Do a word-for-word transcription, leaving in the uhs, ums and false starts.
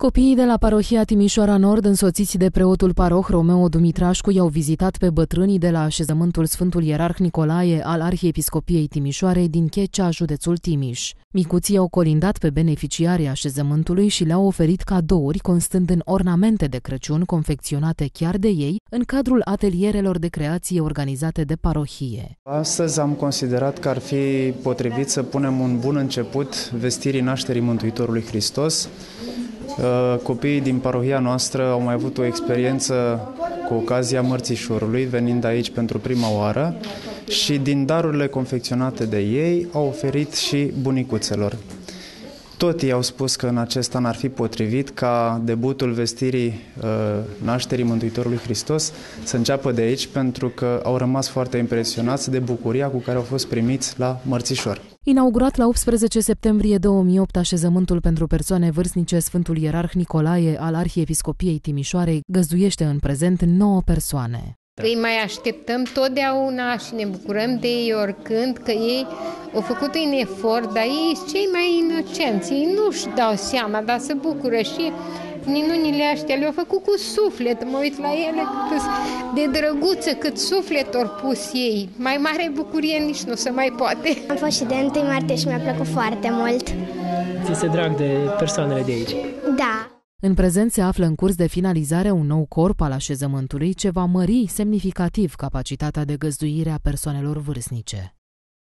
Copiii de la parohia Timișoara Nord, însoțiți de preotul paroh Romeo Dumitrașcu, i-au vizitat pe bătrânii de la așezământul Sfântul Ierarh Nicolae al Arhiepiscopiei Timișoarei din Checea, județul Timiș. Micuții au colindat pe beneficiarii așezământului și le-au oferit cadouri constând în ornamente de Crăciun confecționate chiar de ei în cadrul atelierelor de creație organizate de parohie. Astăzi am considerat că ar fi potrivit să punem un bun început vestirii nașterii Mântuitorului Hristos. Copiii din parohia noastră au mai avut o experiență cu ocazia Mărțișorului, venind aici pentru prima oară, și din darurile confecționate de ei au oferit și bunicuțelor. Tot ei au spus că în acest an ar fi potrivit ca debutul vestirii nașterii Mântuitorului Hristos să înceapă de aici, pentru că au rămas foarte impresionați de bucuria cu care au fost primiți la Mărțișor. Inaugurat la optsprezece septembrie două mii opt, așezământul pentru persoane vârstnice Sfântul Ierarh Nicolae al Arhiepiscopiei Timișoarei găzduiește în prezent nouă persoane. Îi mai așteptăm totdeauna și ne bucurăm de ei oricând, că ei au făcut un efort, dar ei sunt cei mai inocenți, ei nu-și dau seama, dar se bucură și minunile astea le-au făcut cu suflet, mă uit la ele cât de drăguță, cât suflet au pus ei. Mai mare bucurie nici nu se mai poate. Am fost și de întâi martie și mi-a plăcut foarte mult. Ți este drag de persoanele de aici? Da. În prezent se află în curs de finalizare un nou corp al așezământului ce va mări semnificativ capacitatea de găzduire a persoanelor vârstnice.